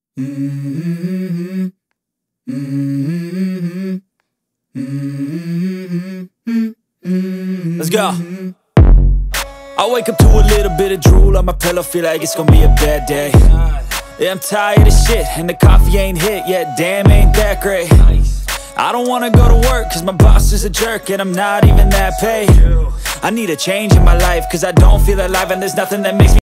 Let's go. I wake up to a little bit of drool on my pillow, feel like it's gonna be a bad day. Yeah, I'm tired of shit, and the coffee ain't hit yet, damn, ain't that great. I don't wanna go to work, cause my boss is a jerk, and I'm not even that paid. I need a change in my life, cause I don't feel alive, and there's nothing that makes me